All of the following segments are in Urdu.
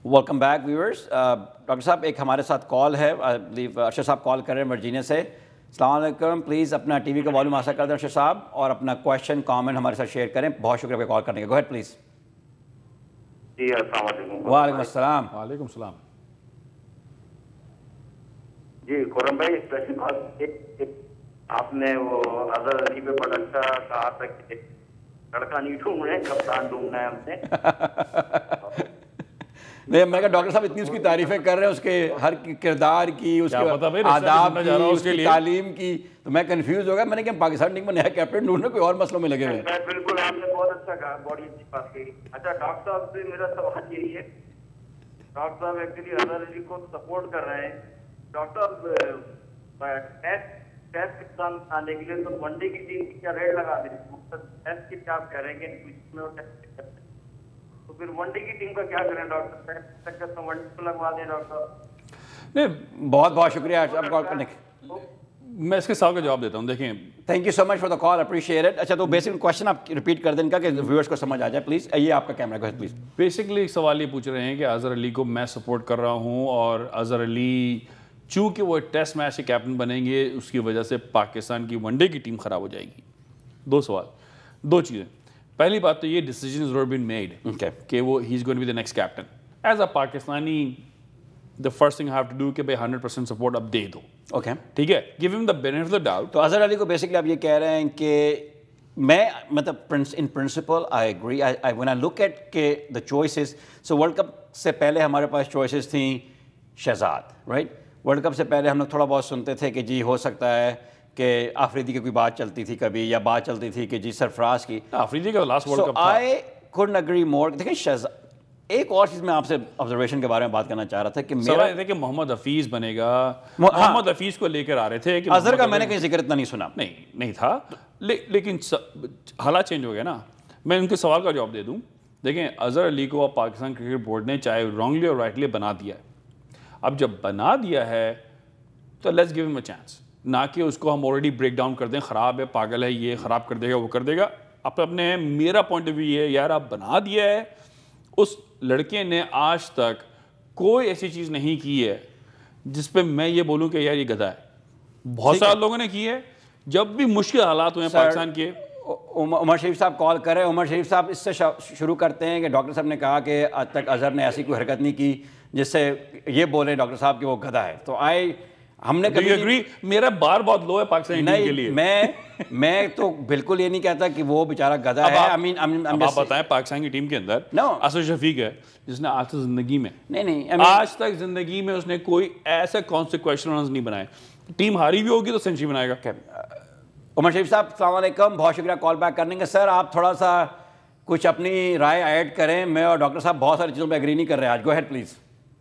Welcome back viewers. ڈاکٹر صاحب ایک ہمارے ساتھ کال ہے, ارشد صاحب کال کر رہے ہیں ورجینیا سے. السلام علیکم, پلیز اپنا ٹی وی کا والیوم آسا کر دیں ارشد صاحب, اور اپنا کویشچن کامنٹ ہمارے ساتھ شیئر کریں. بہت شکریہ آپ کا کال کرنے کا. گو ہیڈ پلیز. جی السلام علیکم. وعلیکم السلام. وعلیکم السلام. جی خرم بھائی, آپ نے وہ اظہر علی پہ بڑا اچھا کہا تھا کہ لڑکا نہیں ڈھونڈ رہے, کپتان ڈھونڈنا ہے ہم نے. نہیں, میں کہا ڈاکٹر صاحب اتنی اس کی تعریفیں کر رہے ہیں, اس کے ہر کردار کی, اس کے آداب کی, اس کی تعلیم کی, تو میں کنفیوز ہو گیا. میں نے کہا پاکستان ٹیم میں نیا کیپٹن ڈھونڈنا, کوئی اور مسئلوں میں لگے ہوئے. بالکل آپ نے بہت اچھا کہا, بڑی اچھی بات کہی. اچھا ڈاکٹر صاحب سے میرا سوال یہی ہے, ڈاکٹر صاحب ایکچولی اظہر علی کو سپورٹ کر رہے ہیں. ڈاکٹر صاحب ٹیسٹ کپتان آنے کے لیے تو ون ڈے کی ٹیم کی کیا ریٹ لگا دیں, ٹیسٹ کی کیا آپ کہہ رہے ہیں کہ تو پھر ون ڈے کی ٹیم کا کیا کریں ڈاکٹر صاحب, ون ڈے کو لگوا دیں ڈاکٹر صاحب. نہیں, بہت بہت شکریہ آپ کال کرنے کا. میں اس کے سوال کا جواب دیتا ہوں. دیکھیں, thank you so much for the call, appreciate it. اچھا تو بیسک کویشچن آپ ریپیٹ کر دیں کا کہ ویورس کو سمجھ آ جائے پلیز. یہ آپ کا کیمرہ کو پلیز. بیسکلی ایک سوال یہ پوچھ رہے ہیں کہ اظہر علی کو میں سپورٹ کر رہا ہوں, اور اظہر علی چونکہ وہ ٹیسٹ میچ کے کیپٹن بنیں گے, اس کی وجہ سے پاکستان کی ون ڈے کی ٹیم خراب ہو جائے گی. دو سوال, دو چیزیں. پہلی بات تو یہ ڈیسیجنز ور بین میڈ کہ وہ ہی is going to be the next captain. As a Pakistani the first thing I have to do کہ بھائی 100% سپورٹ اب دے دو. اوکے ٹھیک ہے, give him the benefit of the doubt. تو اظہر علی کو بیسکلی آپ یہ کہہ رہے ہیں کہ میں مطلب in principle I agree when I look at کہ the choices, so world cup سے پہلے ہمارے پاس چوائسیز تھیں شہزاد, رائٹ. ورلڈ کپ سے پہلے ہم لوگ تھوڑا بہت سنتے تھے کہ جی ہو سکتا ہے کہ آفریدی کی کوئی بات چلتی تھی کبھی, یا بات چلتی تھی کہ جی سرفراز کی. آفریدی کا لاسٹ ورلڈ کپ تھا. I couldn't agree more. دیکھیں شہزاد, ایک اور چیز میں آپ سے آبزرویشن کے بارے میں بات کرنا چاہ رہا تھا کہ میرا یہ تھا کہ محمد حفیظ بنے گا. محمد حفیظ کو لے کر آ رہے تھے کہ اظہر کا میں نے کہیں ذکر اتنا نہیں سنا. نہیں تھا, لیکن حالات چینج ہو گیا نا. میں ان کے سوال کا جواب دے دوں. دیکھیں, اظہر علی کو اب پاکستان کرکٹ بورڈ نے چاہے رانگلی اور رائٹلی بنا دیا ہے. اب جب بنا دیا ہے تو لیٹس گیو ہم اے چانس, نہ کہ اس کو ہم آلریڈی بریک ڈاؤن کر دیں, خراب ہے, پاگل ہے, یہ خراب کر دے گا, وہ کر دے گا. اپنے میرا پوائنٹ آف ویو یہ ہے یار, آپ بنا دیا ہے. اس لڑکے نے آج تک کوئی ایسی چیز نہیں کی ہے جس پہ میں یہ بولوں کہ یار یہ گدھا ہے. بہت سارے لوگوں نے کی ہے جب بھی مشکل حالات ہوئے ہیں پاکستان کے. عمر شریف صاحب کال کر رہے ہیں. عمر شریف صاحب اس سے شروع کرتے ہیں کہ ڈاکٹر صاحب نے کہا کہ آج تک اظہر نے ایسی کوئی حرکت نہیں کی جس سے یہ بولیں ڈاکٹر صاحب کہ وہ گدھا ہے. تو ہم نے کبھی میرا بار بہت لو ہے پاکستانی ٹیم کے لیے. میں تو بالکل یہ نہیں کہتا کہ وہ بیچارہ گدھا ہے. آپ بتائیں, پاکستان کی ٹیم کے اندر اسد شفیق ہے جس نے آج تک زندگی میں آج تک زندگی میں اس نے کوئی ایسے کانسیکوینشل رنز نہیں بنائے. ٹیم ہاری بھی ہوگی تو سینچری بنائے گا. عمر شریف صاحب السلام علیکم, بہت شکریہ کال بیک کرنے کا. سر آپ تھوڑا سا کچھ اپنی رائے ایڈ کریں. میں اور ڈاکٹر صاحب بہت ساری چیزوں پہ ایگری نہیں کر رہے آج. Go ahead please.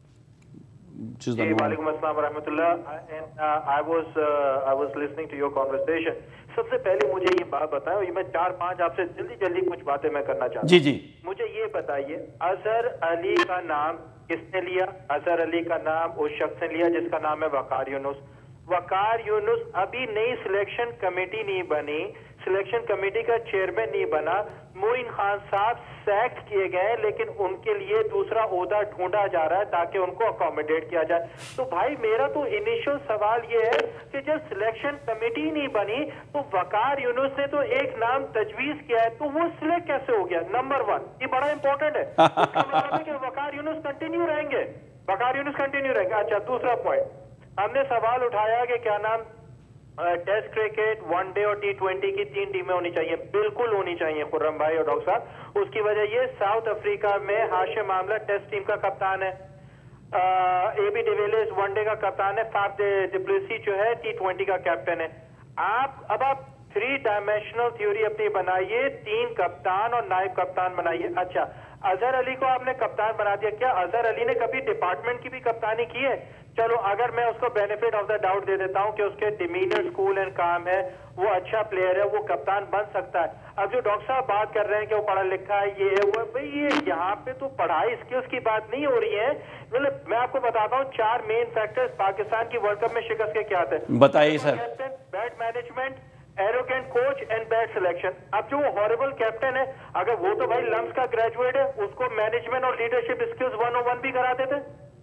وعلیکم السلام ورحمۃ اللہ. I was listening to your conversation. سب سے پہلے مجھے یہ بات بتائیں, اور یہ میں 4-5 آپ سے جلدی کچھ باتیں میں کرنا چاہتا ہوں. جی مجھے یہ بتائیے, اظہر علی کا نام کس نے لیا؟ اظہر علی کا نام اس شخص نے لیا جس کا نام ہے وقار یونس. وقار یونس ابھی نئی سلیکشن کمیٹی نہیں بنی, سلیکشن کمیٹی کا چیئرمین نہیں بنا. معین خان صاحب سیکٹ کیے گئے, لیکن ان کے لیے دوسرا عہدہ ڈھونڈا جا رہا ہے تاکہ ان کو اکوموڈیٹ کیا جائے. تو بھائی میرا تو انیشل سوال یہ ہے کہ جب سلیکشن کمیٹی نہیں بنی تو وقار یونس نے تو ایک نام تجویز کیا ہے, تو وہ سلیکٹ کیسے ہو گیا؟ نمبر 1, یہ بڑا امپورٹنٹ ہے. اس کا مطلب ہے کہ وقار یونس کنٹینیو رہیں گے, وقار یونس کنٹینیو رہیں گے. اچھا, دوسرا پوائنٹ, ہم نے سوال اٹھایا کہ کیا نام ٹیسٹ کرکٹ, ون ڈے اور T20 کی 3 ٹیمیں ہونی چاہیے. بالکل ہونی چاہیے خرم بھائی اور ڈاکٹر صاحب. اس کی وجہ یہ, ساؤتھ افریقہ میں ہاشم آملہ ٹیسٹ ٹیم کا کپتان ہے, A B de Villiers one day کا کپتان ہے, فاف ڈی پلیسی جو ہے T20 کا کیپٹن ہے. اب آپ 3 ڈائمینشنل تھیوری اپنی بنائیے, 3 کپتان اور نائب کپتان بنائیے. اچھا, اظہر علی کو آپ نے کپتان بنا دیا. کیا اظہر علی نے کبھی ڈپارٹمنٹ کی بھی کپتانی کی ہے؟ چلو اگر میں اس کو بینیفٹ آف دا ڈاؤٹ دے دیتا ہوں کہ اس کے ڈیمینر اسکول اینڈ کام ہے, وہ اچھا پلیئر ہے, وہ کپتان بن سکتا ہے. اب جو ڈاکٹر صاحب بات کر رہے ہیں کہ وہ پڑھا لکھا ہے, یہ ہے وہ, بھائی یہ یہاں پہ تو پڑھائی اسکلس کی بات نہیں ہو رہی ہے. مطلب میں آپ کو بتاتا ہوں 4 مین فیکٹرز پاکستان کی ورلڈ کپ میں شکست کے کیا تھے. بتائیے sir. Bad management, arrogant coach and bad selection. اب جو horrible captain ہے, اگر وہ تو بھائی لمس کا گریجویٹ ہے, اس کو مینجمنٹ اور لیڈرشپ اسکلز 101 بھی کرا دیتے.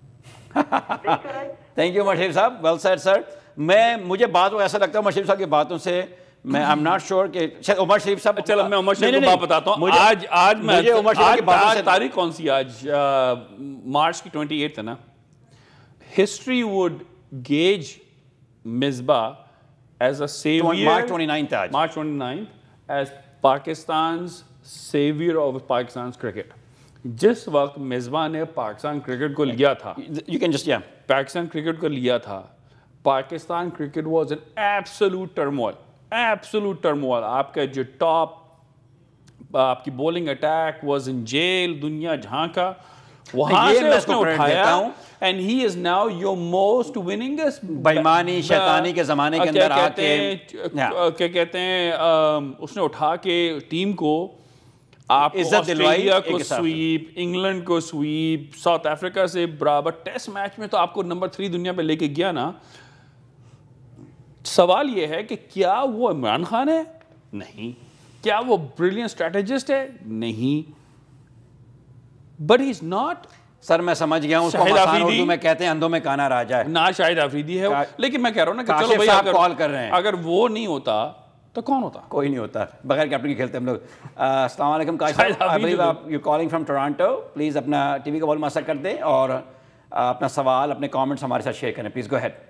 تھینک یو مشرف صاحب, ویل سیڈ سر. مجھے بات ایسا لگتا ہے مشرف صاحب کی باتوں سے, میں آئی ایم ناٹ شیور کہ شاید عمر شریف صاحب. چلو میں عمر شریف کو بات بتاتا ہوں. آج مجھے عمر شریف کی باتوں سے تاریخ کون سی آج مارچ کی 28 ہے نا. ہسٹری وڈ گیج Misbah as a savior, March 29th آج, March 29th as Pakistan's savior of Pakistan's cricket. جس وقت مصباح نے پاکستان کرکٹ کو لیا تھا, you can just, yeah, Pakistan cricket کو لیا تھا, Pakistan cricket was an absolute turmoil, absolute turmoil. آپ کا جو ٹاپ آپ کی bowling attack was in jail, دنیا جہاں کا وہاں سے اس نے اٹھایا, and he is now your most winningest. بےمانی شیطانی کے زمانے کے اندر آ کے کیا کہتے ہیں, اس نے اٹھا کے ٹیم کو, آپ عزت دلوائی, آسٹریلیا کو سویپ, انگلینڈ کو سویپ, ساؤتھ افریقہ سے برابر, ٹیسٹ میچ میں تو آپ کو نمبر 3 دنیا پہ لے کے گیا نا. سوال یہ ہے کہ کیا وہ عمران خان ہے؟ نہیں. کیا وہ بریلینٹ اسٹریٹجسٹ ہے؟ نہیں. But he is not. سر میں سمجھ گیا ہوں, اس کو آسان اردو میں کہتے ہیں اندھوں میں کانا راجا ہے. نہ شاہد آفریدی ہے, لیکن میں کہہ رہا ہوں نا کہ چلو بھائی کال کر رہے ہیں, اگر وہ نہیں ہوتا تو کون ہوتا؟ کوئی نہیں ہوتا, بغیر کیپٹن کے کھیلتے ہم لوگ. السلام علیکم کاشف صاحب, آئی بلیو آپ you calling from Toronto. Please اپنا ٹی وی کا والوم آسا کر دیں اور اپنا سوال, اپنے کامنٹس ہمارے ساتھ شیئر کریں. Please go ahead.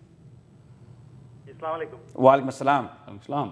السلام علیکم. وعلیکم السلام. السلام.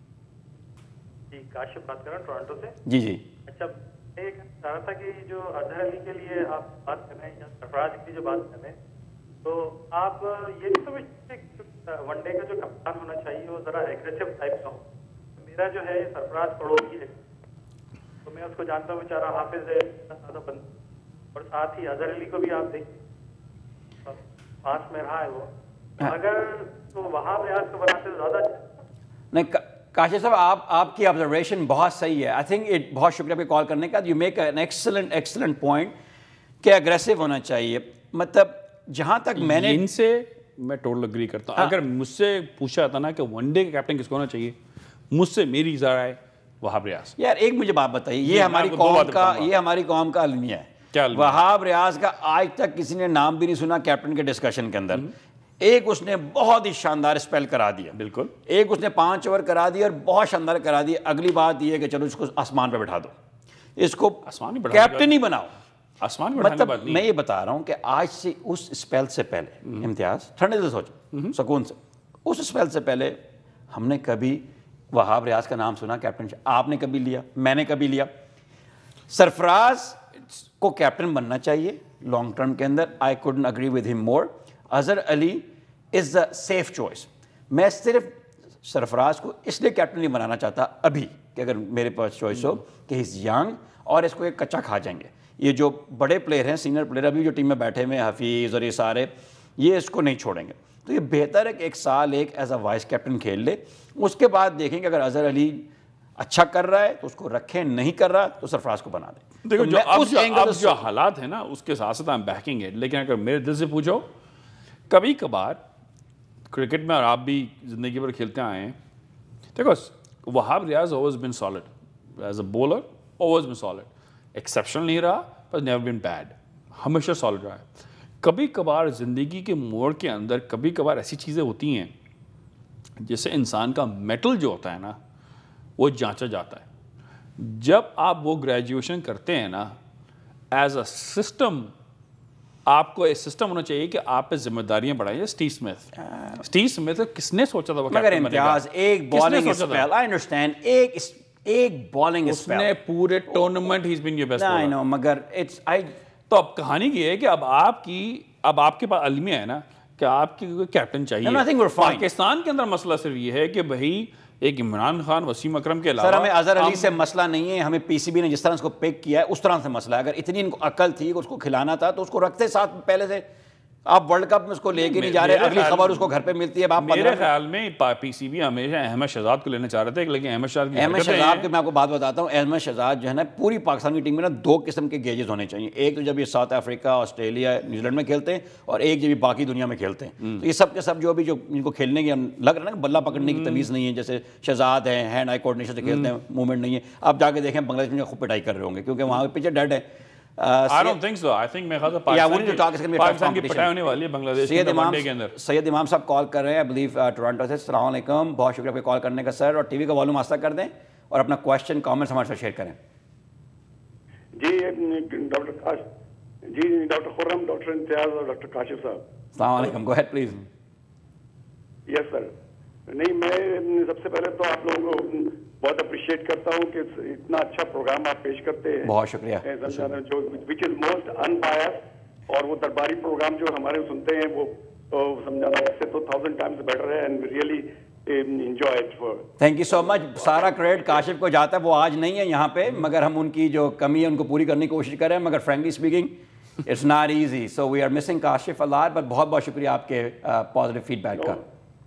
جی کاشف بات کر رہا ہوں ٹورانٹو سے. جی جی. اچھا, ایک چاہ رہا تھا کہ جو اظہر علی کے لیے آپ بات کر رہے ہیں یا سرفراز کی جو بات کر رہے ہیں, تو آپ یہ نہیں سمجھتے ون ڈے کا جو کپتان ہونا چاہیے وہ ذرا ایگریسو ٹائپ کا ہو. میرا جو ہے سرفراز پڑوسی ہے, تو میں اس کو جانتا ہوں, بیچارہ حافظ ہے, سادہ بند, اور ساتھ ہی اظہر علی کو بھی آپ دیکھیں پاس میں رہا ہے وہ. اگر تو وہاں ریاض کو بناتے تو زیادہ نہیں. کاشف صاحب آپ کی آبزرویشن بہت صحیح ہے. آئی تھنک بہت شکریہ آپ کے کال کرنے کا. You make an excellent point کہ اگریسو ہونا چاہیے. مطلب جہاں تک میں نے ان سے میں ٹوٹل اگری کرتا ہوں. اگر مجھ سے پوچھا جاتا نا کہ ون ڈے کا کیپٹن کس کو ہونا چاہیے, مجھ سے میری رائے وہاب ریاض. یار ایک مجھے بات بتائیے, یہ ہماری قوم کا المیہ ہے. وہاب ریاض کا آج تک کسی نے نام بھی نہیں سنا کیپٹن کے ڈسکشن کے اندر. ایک اس نے بہت ہی شاندار اسپیل کرا دیا, بالکل. ایک اس نے 5 اوور کرا دیا اور بہت شاندار کرا دیا. اگلی بات یہ ہے کہ چلو اس کو آسمان پہ بٹھا دو, اس کو کیپٹن ہی بناؤ. مطلب میں یہ بتا رہا ہوں کہ آج سے اس اسپیل سے پہلے, امتیاز ٹھنڈے سے سوچو, سکون سے, اس اسپیل سے پہلے ہم نے کبھی وہاب ریاض کا نام سنا کیپٹن؟ آپ نے کبھی لیا, میں نے کبھی لیا. سرفراز کو کیپٹن بننا چاہیے لانگ ٹرم کے اندر. I couldn't agree with him more. Azhar Ali is the safe choice. میں صرف سرفراز کو اس لیے کیپٹن نہیں بنانا چاہتا ابھی کہ اگر میرے پاس چوائس ہو کہ ہی از ینگ اور اس کو ایک کچا کھا جائیں گے. یہ جو بڑے پلیئر ہیں, سینئر پلیئر ابھی جو ٹیم میں بیٹھے ہوئے ہیں, حفیظ اور یہ سارے, یہ اس کو نہیں چھوڑیں گے. تو یہ بہتر ہے کہ ایک سال ایز اے وائس کیپٹن کھیل لے, اس کے بعد دیکھیں کہ اگر اظہر علی اچھا کر رہا ہے تو اس کو رکھیں, نہیں کر رہا تو سرفراز کو بنا دیں. دیکھو جو حالات ہیں نا اس کے ساتھ ساتھ بیکنگ ہے. لیکن اگر میرے دل سے پوچھو, کبھی کبھار کرکٹ میں, اور آپ بھی زندگی بھر کھیلتے آئے ہیں, دیکھو Wahab Riaz always been solid as a bowler, always been solid. Exceptional نہیں رہا but never been bad, ہمیشہ solid رہا ہے. کبھی کبھار زندگی کے موڑ کے اندر کبھی کبھار ایسی چیزیں ہوتی ہیں جس سے انسان کا میٹل جو ہوتا ہے نا وہ جانچا جاتا ہے. جب آپ وہ گریجویشن کرتے ہیں نا ایز اے سسٹم, آپ کو ایک سسٹم ہونا چاہیے کہ آپ پہ ذمہ داریاں بڑھائیں. اسٹیو اسمتھ کس نے سوچا تھا وہ مگر امتیاز ایک بالنگ اسپیل, آئی انڈرسٹینڈ, ایک بالنگ اسپیل, اس نے پورے ٹورنامنٹ ہی is been your best bowler. I know, مگر اٹس تو اب کہانی یہ ہے کہ اب آپ کے پاس المیہ ہے نا کہ آپ کی کیپٹن چاہیے. پاکستان کے اندر مسئلہ صرف یہ ہے کہ بھائی ایک عمران خان, وسیم اکرم کے علاوہ, سر ہمیں اظہر علی سے مسئلہ نہیں ہے, ہمیں پی سی بی نے جس طرح اس کو پک کیا ہے اس طرح سے مسئلہ ہے. اگر اتنی ان کو عقل تھی کہ اس کو کھلانا تھا تو اس کو رکھتے ساتھ پہلے سے. آپ ورلڈ کپ میں اس کو لے کے نہیں جا رہے, اگلی خبر اس کو گھر پہ ملتی ہے. میرے خیال میں پی سی بی ہمیشہ احمد شہزاد کو لینا چاہ رہے تھے, لیکن احمد شہزاد کے میں آپ کو بات بتاتا ہوں. احمد شہزاد جو ہے نا, پوری پاکستان کی ٹیم میں نا 2 قسم کے گیجز ہونے چاہیے. ایک تو جب یہ south Africa, Australia, New Zealand میں کھیلتے ہیں, اور ایک جب یہ باقی دنیا میں کھیلتے ہیں. تو یہ سب کے سب جو ان کو کھیلنے کی لگ رہا ہے نا بلہ پکڑنے کی تمیز نہیں ہے. جیسے شہزاد ہیں, ہینڈ آئی کوآرڈینیشن سے کھیلتے ہیں, موومنٹ نہیں ہے. آپ جا کے دیکھیں بنگلہ دیش میں خوب پٹائی کر رہے ہوں گے کیونکہ وہاں پہ پیچھے ڈیڈ ہے. I don't think so. I think میں خاصا پاکستان کی پٹائی ہونے والی ہے بنگلہ دیش کے اندر. سید امام صاحب کال کر رہے ہیں, I believe ٹورانٹو سے. السلام علیکم, بہت شکریہ آپ کے کال کرنے کا سر, اور ٹی وی کا والیوم آہستہ کر دیں اور اپنا کویشچن کامنٹس ہمارے ساتھ شیئر کریں. جی ڈاکٹر خرم, ڈاکٹر امتیاز اور ڈاکٹر کاشف صاحب, السلام علیکم. Go ahead please. Yes sir. نہیں, میں سب سے پہلے تو آپ لوگوں کو بہت اپریشیٹ کرتا ہوں کہ اتنا اچھا پروگرام آپ پیش کرتے ہیں. بہت شکریہ. جو وچ از موسٹ انبائس, اور وہ درباری پروگرام جو ہمارے سنتے ہیں وہ سمجھانا اس سے تو 1000 times بیٹر ہے, and really enjoy it. Thank you so much. سارا کریڈٹ کاشف کو جاتا ہے, وہ آج نہیں ہے یہاں پہ, مگر ہم ان کی جو کمی ہے ان کو پوری کرنے کی کوشش کریں, مگر frankly speaking it's not easy. So we are missing Kashif a lot, but بہت بہت شکریہ آپ کے پازیٹیو فیڈ بیک کا.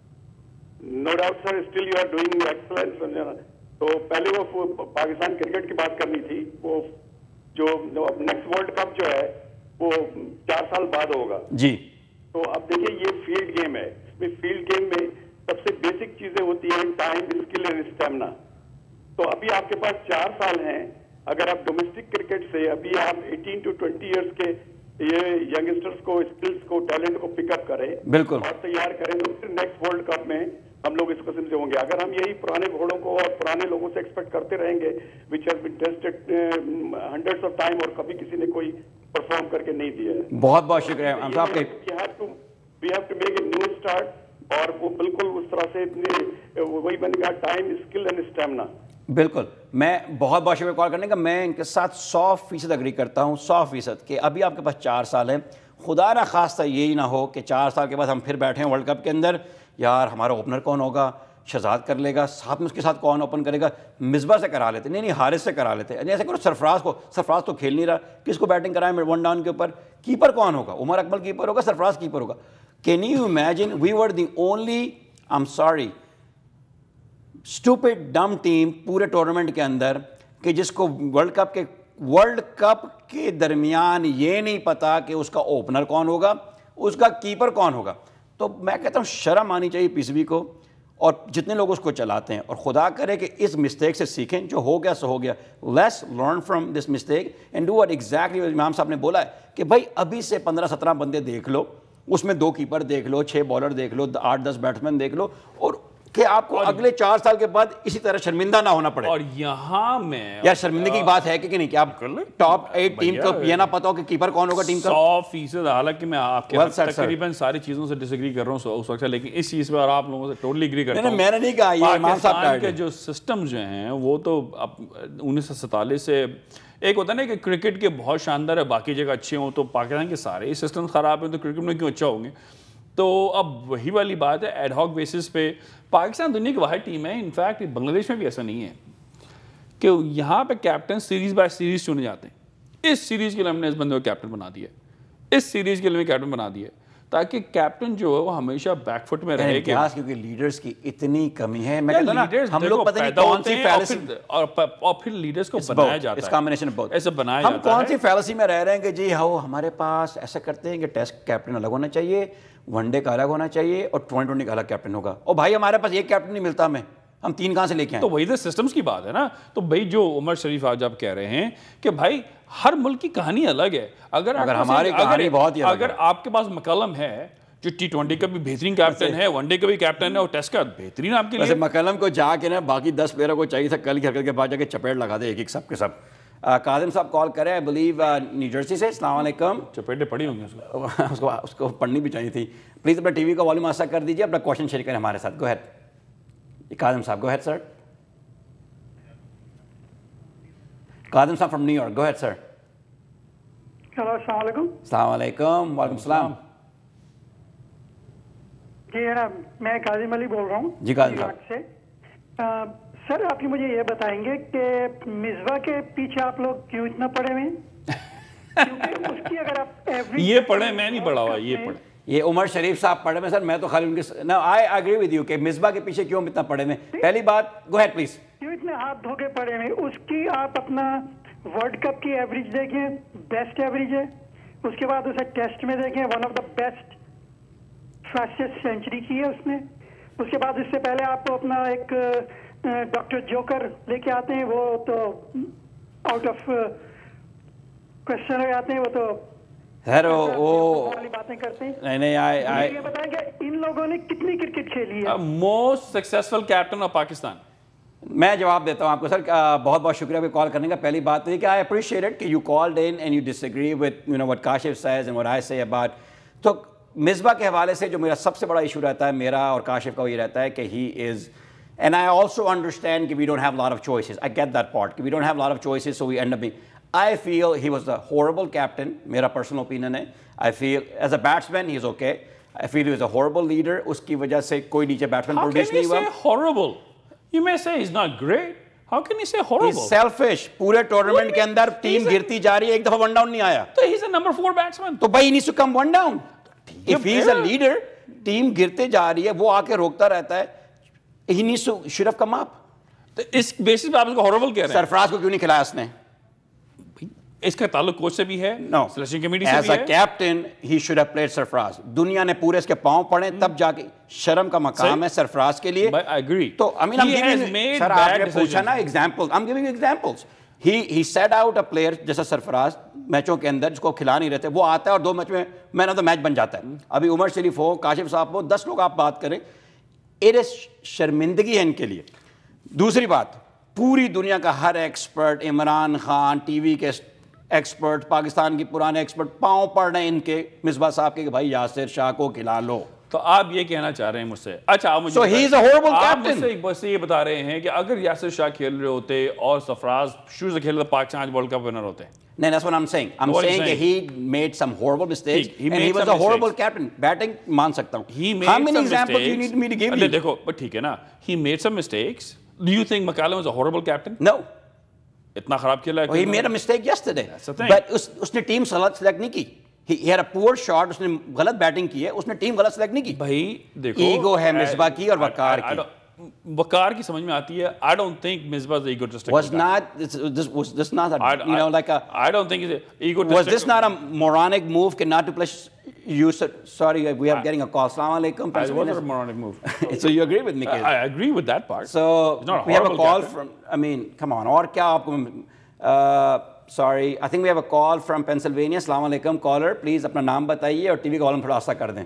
No doubt sir, still you are doing excellent. تو پہلے وہ پاکستان کرکٹ کی بات کرنی تھی. وہ جو نیکسٹ ورلڈ کپ جو ہے وہ 4 سال بعد ہوگا. جی. تو اب دیکھیے یہ فیلڈ گیم ہے, اس میں فیلڈ گیم میں سب سے بیسک چیزیں ہوتی ہیں ٹائم, اسکل اینڈ اسٹیمنا. تو ابھی آپ کے پاس 4 سال ہیں. اگر آپ ڈومیسٹک کرکٹ سے ابھی آپ 18 to 20 ایئرس کے یہ ینگسٹرس کو, اسکلس کو, ٹیلنٹ کو پک اپ کریں بالکل اور تیار کریں, تو پھر نیکسٹ ورلڈ کپ میں ہم لوگ اس قسم سے ہوں گے. اگر ہم یہی پرانے گھوڑوں کو اور پرانے لوگوں سے ایکسپیکٹ کرتے رہیں گے which has been tested hundreds of time, اور کبھی کسی نے کوئی پرفارم کر کے نہیں دیا ہے. بہت بہت شکریہ ہم صاحب کے. we have to make a new start, اور وہ بالکل اس طرح سے وہی بن گیا ٹائم, اسکل اینڈ اسٹیمنا. بالکل, میں بہت بہت شکریہ کال کرنے کا. میں ان کے ساتھ 100% اگری کرتا ہوں, 100% کہ ابھی آپ کے پاس 4 سال ہیں. خدا نہ خواستہ یہی نہ ہو کہ 4 سال کے بعد ہم پھر بیٹھے ہیں ورلڈ کپ کے اندر, یار ہمارا اوپنر کون ہوگا, شہزاد کر لے گا, ساتھ میں اس کے ساتھ کون اوپن کرے گا, مصباح سے کرا لیتے, نہیں حارث سے کرا لیتے. ایسے کرو سرفراز تو کھیل نہیں رہا, کس کو بیٹنگ کرائیں 1 ڈاؤن کے اوپر. کیپر کون ہوگا, عمر اکمل کیپر ہوگا, سرفراز کیپر ہوگا. Can you imagine, we were the only, I am sorry, stupid dumb team پورے ٹورنامنٹ کے اندر کہ جس کو ورلڈ کپ کے درمیان یہ نہیں پتا کہ اس کا اوپنر کون ہوگا, اس کا کیپر کون ہوگا. تو میں کہتا ہوں شرم آنی چاہیے پی سی بی کو, اور جتنے لوگ اس کو چلاتے ہیں, اور خدا کرے کہ اس مسٹیک سے سیکھیں. جو ہو گیا سو ہو گیا. Let's learn from this mistake and do what exactly Imam صاحب نے بولا ہے کہ بھائی ابھی سے 15-17 بندے دیکھ لو, اس میں 2 کیپر دیکھ لو, 6 بالر دیکھ لو, 8-10 بیٹسمین دیکھ لو, اور کہ آپ کو اگلے 4 سال کے بعد اسی طرح شرمندہ نہ ہونا پڑے. اور یہاں میں یا شرمندگی کی بات ہے کہ نہیں, کہ آپ ٹاپ 8 ٹیم کو یہ نہ پتا ہو کہ کیپر کون ہوگا ٹیم کا. 100%. حالانکہ میں آپ کے تقریباً ساری چیزوں سے ڈس ایگری کر رہا ہوں اس وقت, لیکن اس چیز پہ اور آپ لوگوں سے ٹوٹلی ایگری کرتا ہوں. میں نے نہیں کہا, یہ امام صاحب کا کے جو سسٹم جو ہیں وہ تو 1947 سے ایک ہوتا ہے نا کہ کرکٹ کے بہت شاندار ہے, باقی جگہ اچھے ہوں, تو پاکستان کے سارے سسٹم خراب ہیں تو کرکٹ میں کیوں اچھا ہوں گے. تو اب وہی والی بات ہے, ایڈ ہاک بیسس پہ پاکستان دنیا کی واحد ٹیم ہے. انفیکٹ بنگلہ دیش میں بھی ایسا نہیں ہے کہ یہاں پہ کیپٹن سیریز بائی سیریز چنے جاتے ہیں. اس سیریز کے لیے ہم نے اس بندے کو کیپٹن بنا دیا, اس سیریز کے لیے کیپٹن بنا دیا, تاکہ کیپٹن جو ہے وہ ہمیشہ بیک فٹ میں رہے. کیونکہ لیڈرز کی اتنی کمی ہے. میں کہتا ہوں نا, ہم لوگ پتہ نہیں کون سی فیلسی, اور پھر لیڈرز کو بنایا جاتا ہے, اس کمبینیشن بہت ایسے بنایا جاتا ہے. ہم کون سی فیلسی میں رہ رہے ہیں کہ جی ہمارے پاس ایسا کرتے ہیں کہ ٹیسٹ کیپٹن الگ ہونا چاہیے, ون ڈے کا الگ ہونا چاہیے, اور 2020 کا الگ کیپٹن ہوگا. اور بھائی ہمارے پاس ایک کیپٹن نہیں ملتا, ہم 3 کہاں سے لے کے آئیں. تو وہی تو سسٹمز کی بات ہے نا. تو بھائی جو عمر شریف آج آپ کہہ رہے ہیں کہ بھائی ہر ملک کی کہانی الگ ہے. اگر ہماری کہانی بہت ہی الگ ہے, اگر آپ کے پاس مکلم ہے جو T20 کا بھی بہترین کیپٹن ہے, ون ڈے کا بھی کیپٹن ہے, اور ٹیسٹ کا بہترین آپ کے لیے. مکلم کو جا کے نا باقی 10 پلیئروں کو چاہیے تھا کل کی حرکت کے بعد جا کے چپیٹ لگا دے ایک سب کے سب. کاظم صاحب کال کرے, آئی بلیو نیو جرسی سے. السلام علیکم. چپیٹیں پڑی ہوں گی اس کو پڑھنی بھی چاہیے تھی. پلیز اپنا ٹی وی کا والیوم آہستہ کر دیجیے, اپنا کوشچن شیئر کریں ہمارے ساتھ. گو ہیڈ کاظم صاحب, گو ہیڈ سر. کاظم صاحب from New York, go ahead sir. Hello, السلام علیکم. السلام علیکم. وعلیکم السلام. جی میں کاظم علی بول رہا ہوں. جی کاظم صاحب سے. سر آپ مجھے یہ بتائیں گے کہ مصباح کے پیچھے آپ لوگ کیوں اتنا پڑے ہوئے ہیں؟ کیونکہ اس کی اگر آپ یہ پڑھیں, میں نہیں پڑھا ہوا, یہ پڑھیں. یہ عمر شریف صاحب پڑھے میں سر, میں تو خالی ان کے نا آئی اگری ود یو کہ مصباح کے پیچھے کیوں اتنا پڑھے میں. پہلی بات, گو ہیڈ پلیز. کیوں اتنے ہاتھ دھو کے پڑے ہوئے؟ اس کی آپ اپنا ورلڈ کپ کی ایوریج دیکھیں, بیسٹ ایوریج ہے. اس کے بعد اسے ٹیسٹ میں دیکھیں, one of the best fastest century کی ہے اس نے. اس کے بعد اس سے پہلے آپ اپنا ایک ڈاکٹر جوکر لے کے آتے ہیں, وہ تو آؤٹ آف کوشچن ہو جاتے ہیں, وہ تو سر وہ باتیں کرتے ہیں. نہیں یہ بتائیں کہ ان لوگوں نے کتنی کرکٹ کھیلی ہے؟ Most successful captain of Pakistan. میں جواب دیتا ہوں آپ کو سر. بہت بہت شکریہ کال کرنے کا. پہلی بات تو یہ کہ آئی اپریشیٹ اٹ کہ you called in and you disagree with you know what Kashif says and what I say about. تو مصباح کے حوالے سے جو میرا سب سے بڑا ایشو رہتا ہے میرا اور کاشف کا, وہ یہ رہتا ہے کہ he is, and I also understand کہ we don't have lot of choices. I get that part کہ we don't have lot of choices, so we end up being. I feel he was a horrible captain. میرا personal opinion ہے. I feel as a batsman he is okay. I feel he was a horrible leader. اس کی وجہ سے کوئی نیچے بیٹسمین پروڈیوس نہیں ہوا. How can you say horrible? You may say he's not great. How can you say horrible? He's selfish. پورے ٹورنامنٹ کے اندر ٹیم گرتی جا رہی ہے, ایک دفعہ ون ڈاؤن نہیں آیا. تو he's a number 4 batsman. تو بھائی he needs to come one down. If he is a leader, team گرتے جا رہی ہے, وہ آ کے روکتا رہتا ہے. He needs to should have come up. تو اس بیسس پہ آپ اس کو horrible کہہ رہے ہیں. سرفراز کو کیوں نہیں کھلایا اس نے؟ اس کا تعلق کوچ سے بھی ہے, سلیکشن کمیٹی سے ایز بھی اے ہے. Captain he should have played Sarfaraz. دنیا نے پورے اس کے پاؤں پڑے تب جا کے شرم کا مقام ہے سرفراز کے لیے. I agree. تو I mean, سر آپ نے پوچھا نا example, I'm giving you examples. He set out a player جیسا سرفراز میچوں کے اندر جس کو کھلا نہیں رہتے, وہ آتا ہے اور 2 میچ میں مین آف دا میچ بن جاتا ہے. ابھی عمر شریف ہو, کاشف صاحب ہو, 10 لوگ آپ بات کریں, یہ شرمندگی ہے ان کے لیے. دوسری بات, پوری دنیا کا ہر expert, Imran Khan, T V کے ایکسپرٹ, پاکستان کی پرانے ایکسپرٹ پاؤں پڑ رہے ہیں ان کے مصباح صاحب کے کہ بھائی یاسر شاہ کو کھلا لو. تو آپ یہ کہنا چاہ رہے ہیں مجھ سے, اچھا آپ So he is a horrible آپ captain. مجھ سے ایک بس یہ بتا رہے ہیں کہ اگر یاسر شاہ کھیل رہے ہوتے اور سرفراز شروع سے کھیل رہے, پاکستان آج ورلڈ کپ ونر ہوتے. نہیں, that's what I'm saying. I'm saying that he made some horrible mistakes and he was a horrible captain. Batting مان سکتا ہوں. How many examples you need me to give you? دیکھو ٹھیک ہے نا, he made some mistakes. Do you think McCallum was a horrible captain? No. اتنا خراب کھیلا ہے. He made a mistake yesterday. But اس نے ٹیم غلط سلیکٹ نہیں کی. He had a poor shot. اس نے غلط بیٹنگ کی ہے, اس نے ٹیم غلط سلیکٹ نہیں کی. بھائی دیکھو, ایگو ہے مصباح کی اور وقار کی. وقار کی سمجھ میں آتی ہے. I don't think Misbah is egotistic. Was this not a, you know, like a, I don't think it's egotistic. Was this not a moronic move not to play you? Sorry, we are getting a call. Assalamu alaikum. It was a moronic move. So you agree with me? I agree with that part. So we have a call from, I mean, come on. اور کیا آپ کو, sorry, I think we have a call from Pennsylvania. Assalamu alaikum caller. Please اپنا نام بتائیے اور ٹی وی کا والوم تھوڑا آسا کر دیں.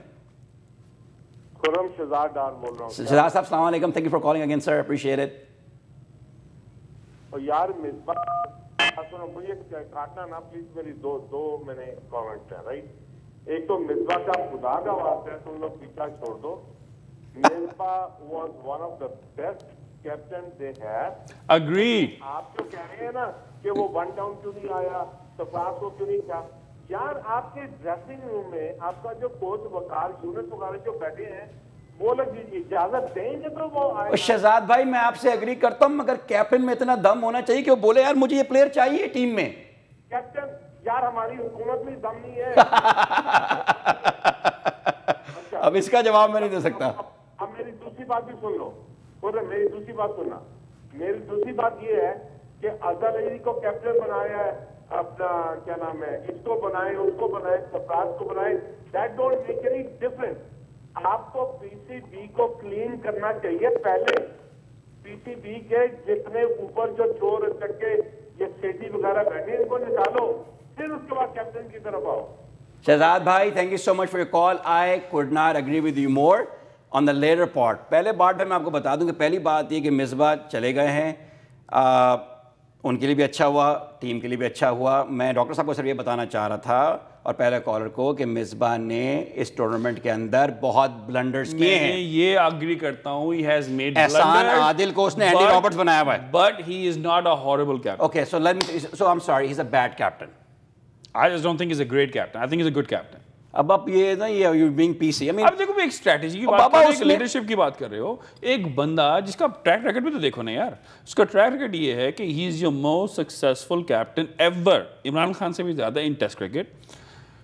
خرم شہزاد ڈار بول رہا ہوں. شہزاد صاحب السلام علیکم. Thank you for calling again, sir. Appreciate it. اور یار مصباح مجھے کاٹنا نا پلیز, میری دو میں نے کامنٹ ہے رائٹ. ایک تو مصباح کا خدا کا واسطہ ہے تم لوگ پیچھا چھوڑ دو. Misbah was one of the best captain they had. Agreed. آپ جو کہہ رہے ہیں نا کہ وہ ون ڈاؤن کیوں نہیں آیا, سرفراز کو کیوں نہیں کیا, یار آپ کے ڈریسنگ روم میں آپ کا جو کوچ وقار یونس وغیرہ جو بیٹھے ہیں وہ لوگ اجازت دیں گے تو وہ آئے. شہزاد بھائی میں آپ سے ایگری کرتا ہوں, مگر کیپٹن میں اتنا دم ہونا چاہیے کہ وہ بولے یار مجھے یہ پلیئر چاہیے ٹیم میں. کیپٹن یار ہماری حکومت میں دم نہیں ہے. اب اس کا جواب میں نہیں دے سکتا. اب میری دوسری بات بھی سن لو, میری دوسری بات سننا. میری دوسری بات یہ ہے کہ اظہر علی کو کیپٹن بنایا ہے, اپنا کیا نام ہے, اس کو بنائے, اس کو بنائے, سرفراز کو بنائے. That don't make any difference. آپ کو پی سی بی کو کلین کرنا چاہیے پہلے. پی سی بی کے جتنے اوپر جو چور چکے یہ سیٹی وغیرہ بیٹھے ان کو نکالو, پھر اس کے بعد کیپٹن کی طرف آؤ. شہزاد بھائی thank you so much for your call. I could not agree with you more on the later part. پہلے پارٹ میں آپ کو بتا دوں کہ پہلی بات یہ کہ مصباح چلے گئے ہیں, ان کے لیے بھی اچھا ہوا, ٹیم کے لیے بھی اچھا ہوا. میں ڈاکٹر صاحب کو صرف یہ بتانا چاہ رہا تھا اور پہلے کالر کو کہ مصباح نے اس ٹورنامنٹ کے اندر بہت بلنڈرز کیے ہیں. میں یہ اگری کرتا ہوں, he has made احسان عادل کو اس نے اینڈی رابرٹس بنایا ہوا ہے. But he is not a horrible captain. Okay, so I'm sorry, he's a bad captain. I just don't think he's a great captain. I think he's a good captain. اب آپ یہ نا یہ you're being PC. I mean, اب دیکھو ایک اسٹریٹجی کی بات کر رہے ہو, ایک لیڈرشپ کی بات کر رہے ہو. ایک بندہ جس کا ٹریک ریکارڈ بھی تو دیکھو نا یار, اس کا ٹریک ریکارڈ یہ ہے کہ he is your most successful captain ever, Imran Khan سے بھی زیادہ in test cricket.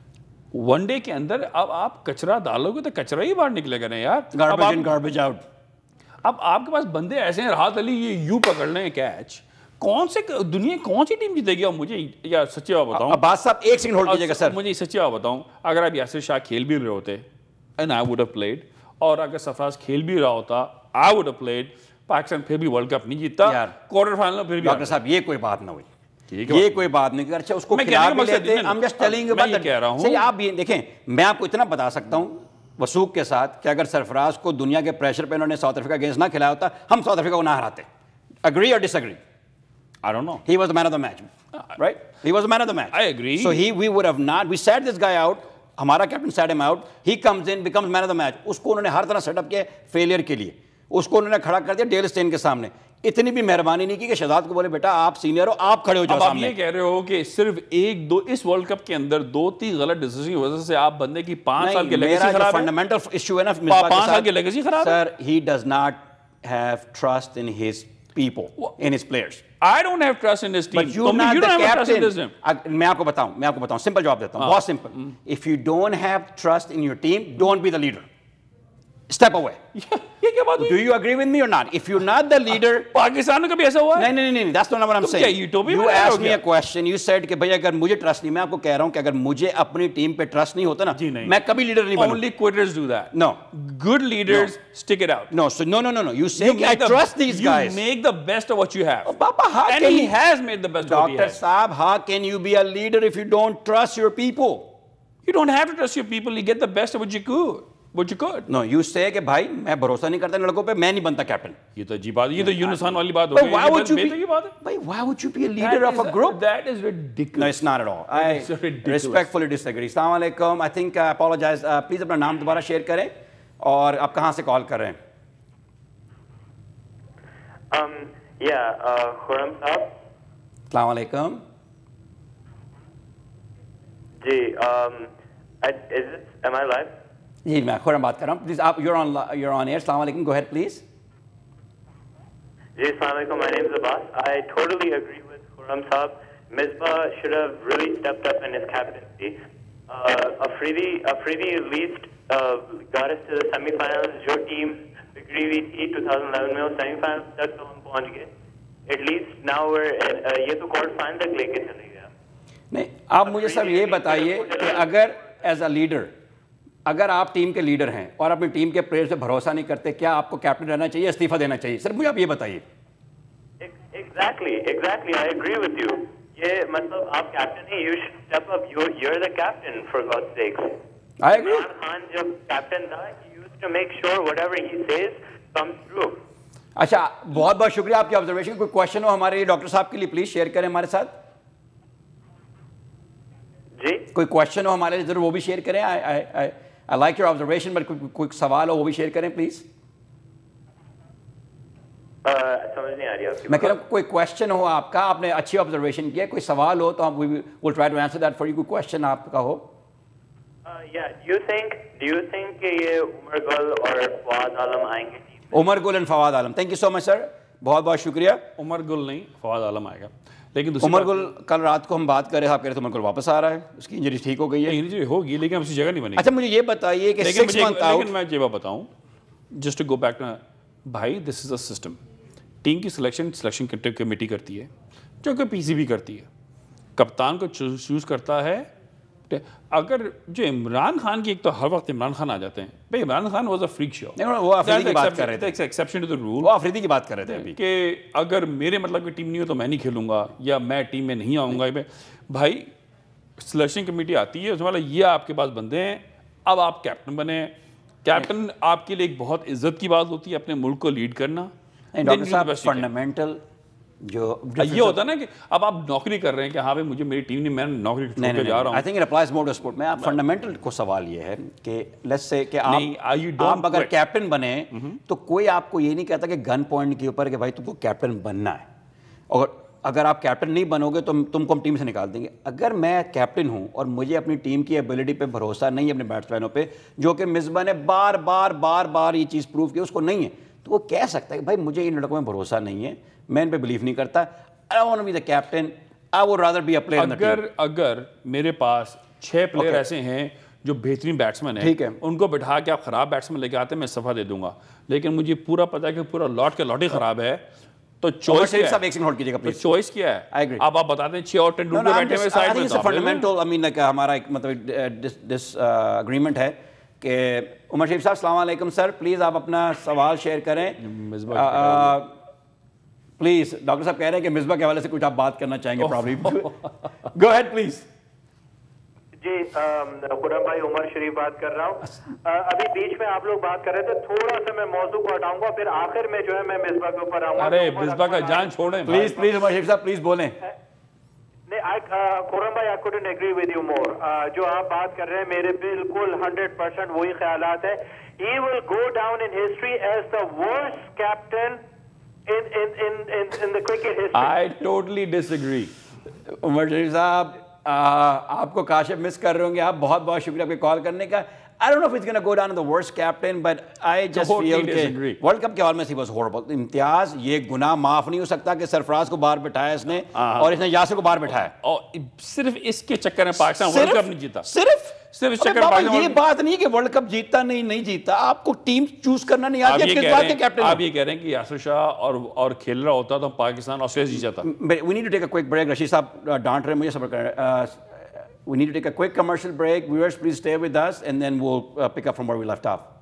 One day کے اندر اب آپ کچرا ڈالو گے تو کچرا ہی باہر نکلے گا نا یار. Garbage in garbage out. اب آپ کے پاس بندے ایسے ہیں, راحت علی یہ یوں پکڑ لیں کیچ, کون سے دنیا کون سی ٹیم جیتے گی؟ اور مجھے یا سچی بات بتاؤں, عباس صاحب ایک سیکنڈ ہولڈ کیجیے گا سر, مجھے سچی بات بتاؤں, اگر آپ یاسر شاہ کھیل بھی رہے ہوتے and I would have played, اور اگر سرفراز کھیل بھی رہا ہوتا I would have played, Pakistan پھر بھی ورلڈ کپ نہیں جیتتا, کوارٹر فائنل پھر بھی. ڈاکٹر صاحب یہ کوئی بات نہ ہوئی, یہ کوئی بات نہیں. اچھا اس کو کھلا بھی لیتے, I'm just telling you about that. صحیح, آپ بھی دیکھیں, میں آپ کو اتنا بتا سکتا ہوں وثوق کے ساتھ کہ اگر سرفراز کو دنیا کے پریشر پہ انہوں نے ساؤتھ افریقہ اگینسٹ نہ کھلایا ہوتا, ہم ساؤتھ افریقہ کو نہ ہراتے. Agree or disagree? I don't know. He was the man of the match, right? He was the man of the match. I agree. So we would have not, we sat this guy out, ہمارا captain sat him out, he comes in, becomes man of the match. اس کو انہوں نے ہر طرح سیٹ اپ کیا فیلئر کے لیے, اس کو انہوں نے کھڑا کر دیا ڈیل اسٹین کے سامنے. اتنی بھی مہربانی نہیں کی کہ شہزاد کو بولے بیٹا آپ سینئر ہو, آپ کھڑے ہو جاؤ سامنے. آپ یہ کہہ رہے ہو کہ صرف ایک دو اس ورلڈ کپ کے اندر 2-3 غلط ڈیسیژن کی وجہ سے آپ بندے کی 5 سال کی لیگیسی خراب ہے. فنڈامنٹل ایشو ہے نا 5 سال کی لیگیسی خراب ہے. سر, he does not have trust in his people, in his players. I don't have trust in his team. But you're not the captain. میں آپ کو بتاؤں, سمپل جواب دیتا ہوں, بہت simple. If you don't have trust in your team, don't be the leader. Step away. یہ کیا بات ہوئی؟ Do you agree with me or not? If you're not the leader, Pakistan میں کبھی ایسا ہوا ہے؟ نہیں, that's not what I'm saying. You asked me a question. You said کہ بھئی اگر مجھے ٹرسٹ نہیں, میں آپ کو کہہ رہا ہوں کہ اگر مجھے اپنی ٹیم پہ ٹرسٹ نہیں ہوتا نا, میں کبھی لیڈر نہیں بنوں. Only quitters do that. No. Good leaders stick it out. No. So no. You say I trust these guys. You make the best of what you have. Papa, how and can he has made the best of what he has. Dr. Saab, how can you be a leader if you don't trust your people? You don't have to trust your people. You get the best of what you could. No, you say کہ بھائی میں بھروسہ نہیں کرتا لڑکوں پہ, میں نہیں بنتا کیپٹن. یہ تو عجیب بات ہے, یہ تو یونس خان والی بات ہو گئی. Why would you be a leader of a group? That is ridiculous. No, it's not at all. I respectfully disagree. Assalamu alaikum. I think I apologize. Please اپنا نام دوبارہ شیئر کریں اور آپ کہاں سے کال کر رہے ہیں؟ خرم صاحب. السلام علیکم. جی, am I live? جی میں خرم بات کر رہا ہوں. پلیز آپ you're on air. السلام علیکم. Go ahead please. جی السلام علیکم. My name is Abbas. I totally agree with Khurram Saab. Misbah should have really stepped up in his captaincy. Afridi at least got us to the semi-finals. جو ٹیم بگڑی ہوئی تھی 2011 میں وہ سیمی فائنل تک تو ہم پہنچ گئے. At least now یہ تو کوارٹر فائنل تک لے کے چلے گیا. نہیں, آپ مجھے سر یہ بتائیے کہ اگر ایز اے لیڈر, اگر آپ ٹیم کے لیڈر ہیں اور اپنی ٹیم کے پلیئر سے بھروسہ نہیں کرتے, کیا آپ کو کیپٹن رہنا چاہیے, استعفیٰ دینا چاہیے؟ سر مجھے آپ یہ بتائیے. Exactly, I agree with you. یہ مطلب آپ کیپٹن ہیں, you should step up. You're the captain for God's sakes. I agree. Imran Khan جب کیپٹن تھا, he used to make sure whatever he says comes through. اچھا, بہت بہت شکریہ آپ کی آبزرویشن. کوئی کوشچن ہو ہمارے ڈاکٹر صاحب کے لیے پلیز شیئر کریں ہمارے ساتھ. جی کوئی کوشچن ہو ہمارے لیے ضرور وہ بھی شیئر کریں. I like your observation, but کوئی سوال ہو وہ بھی شیئر کریں پلیز. سمجھ نہیں آ رہی آپ کی. میں کہہ رہا ہوں کوئی کوشچن ہو آپ کا, آپ نے اچھی آبزرویشن کیا, کوئی سوال ہو تو ہم we'll try to answer that for you. کوئی کوشچن آپ کا ہو. Do you think کہ یہ عمر گل اور فواد عالم آئیں گے؟ Umar Gul and Fawad Alam. Thank you so much sir, بہت بہت شکریہ. عمر گل نہیں, فواد عالم آئے گا. لیکن عمر گل کل رات کو ہم بات کر رہے ہیں, آپ کہہ رہے تھے عمر گل واپس آ رہا ہے, اس کی انجری ٹھیک ہو گئی ہے. انجری ہوگی لیکن اب اس جگہ نہیں بنے گی. اچھا مجھے یہ بتائیے کہ 6 month out. لیکن میں یہ بات بتاؤں, جسٹ ٹو گو بیک, بھائی this is a system. Team کی سلیکشن کمیٹی کرتی ہے, جو کہ پی سی بی کرتی ہے, کپتان کو چوز کرتا ہے. اگر جو عمران خان کی, ایک تو ہر وقت عمران خان آ جاتے ہیں, بھائی Imran Khan was a freak show. وہ آفریدی کی بات کر رہے تھے, ایکسیپشن ٹو دی رول. وہ آفریدی کی بات کر رہے تھے ابھی کہ اگر میرے مطلب کی ٹیم نہیں ہو تو میں نہیں کھیلوں گا, یا میں ٹیم میں نہیں آؤں گا. بھائی سلیکشن کمیٹی آتی ہے, اس میں یہ آپ کے پاس بندے ہیں, اب آپ کیپٹن بنے. کیپٹن آپ کے لیے ایک بہت عزت کی بات ہوتی ہے, اپنے ملک کو لیڈ کرنا. ڈاکٹر صاحب فنڈامنٹل جو یہ ہوتا ہے نا کہ اب آپ نوکری کر رہے ہیں کہ ہاں بھائی مجھے میری ٹیم نہیں, میں نوکری چھوڑ کے جا رہا ہوں. I think it applies more to sport. میں فنڈامنٹل کو سوال یہ ہے کہ لیٹس سے کہ آپ اگر کیپٹن بنے تو کوئی آپ کو یہ نہیں کہتا کہ گن پوائنٹ کے اوپر کہ بھائی تم کو کیپٹن بننا ہے, اور اگر آپ کیپٹن نہیں بنو گے تو تم کو ہم ٹیم سے نکال دیں گے. اگر میں کیپٹن ہوں اور مجھے اپنی ٹیم کی ایبلٹی پہ بھروسہ نہیں ہے, اپنے بیٹسمینوں پہ, جو کہ مصباح نے بار بار یہ چیز پروو کی اس کو نہیں ہے, تو وہ کہہ سکتا ہے کہ بھائی مجھے ان لڑکوں میں بھروسہ نہیں ہے, میں ان پہ بلیو نہیں کرتا, I don't want to be the captain, I would rather be a player in the team. اگر میرے پاس 6 پلیئر ایسے ہیں جو بہترین بیٹسمین ہیں, ان کو بٹھا کے آپ خراب بیٹسمین لے کے آتے ہیں, میں استعفیٰ دے دوں گا. لیکن مجھے پورا پتا ہے کہ پورا لاٹ کے لاٹ ہی خراب ہے, تو چوائس چوائس کیا ہے؟ اب آپ بتاتے ہیں 6 اور ٹنڈولکر بیٹھے ہوئے سائڈ میں. فنڈامنٹل آئی مین ہمارا ایک مطلب ڈس اگریمنٹ ہے کہ عمر شریف صاحب السلام علیکم سر, پلیز آپ اپنا سوال شیئر کریں. پلیز ڈاکٹر صاحب کہہ رہے ہیں کہ مصباح کے حوالے سے کچھ آپ بات کرنا چاہیں گے پرابلی. Go ahead please. جی خرم بھائی, عمر شریف بات کر رہا ہوں. ابھی بیچ میں آپ لوگ بات کر رہے تھے, تھوڑا سا میں موضوع کو ہٹاؤں گا, پھر آخر میں جو ہے میں مصباح کے اوپر آؤں گا. ارے مصباح کا جان چھوڑیں پلیز پلیز. عمر شریف صاحب پلیز بولیں. خرم بھائی, I couldn't agree with you more. جو آپ بات کر رہے ہیں میرے بالکل 100% وہی خیالات ہیں. He will go down in history as the worst captain in the cricket history. I totally disagree. عمر شریف صاحب آپ کو کاشف مس کر رہے ہوں گے, آپ بہت بہت شکریہ آپ کے کال کرنے کا. I don't know if it's going to go down as the worst captain, but I just feel کہ ورلڈ کپ کے حال میں he was horrible. امتیاز, یہ گناہ معاف نہیں ہو سکتا کہ سرفراز کو باہر بٹھایا اس نے اور اس نے یاسر کو باہر بٹھایا. اور صرف اس کے چکر میں پاکستان ورلڈ کپ نہیں جیتا. صرف اس چکر میں یہ بات نہیں کہ ورلڈ کپ جیتا نہیں جیتا, آپ کو ٹیم چوز کرنا نہیں آتی. آپ یہ کہہ رہے ہیں کہ یاسر شاہ اور کھیل رہا ہوتا تو پاکستان آسٹریلیا جیت جاتا. We need to take a quick break. Rashid صاحب ڈانٹ رہے ہیں مجھے, صبر کریں. We need to take a quick commercial break. Viewers, please stay with us and then we'll pick up from where we left off.